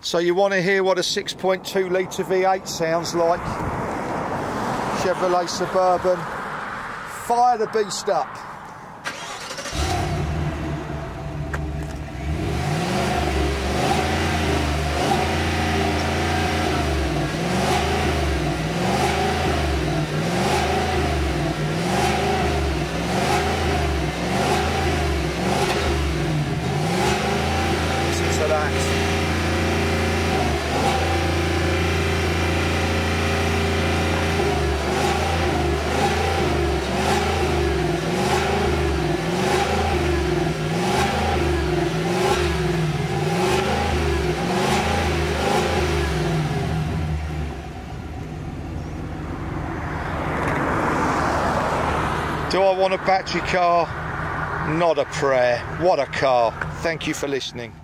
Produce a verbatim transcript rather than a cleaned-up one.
So you want to hear what a six point two litre V eight sounds like? Chevrolet Suburban. Fire the beast up. Listen to that. Do I want a battery car? Not a prayer. What a car. Thank you for listening.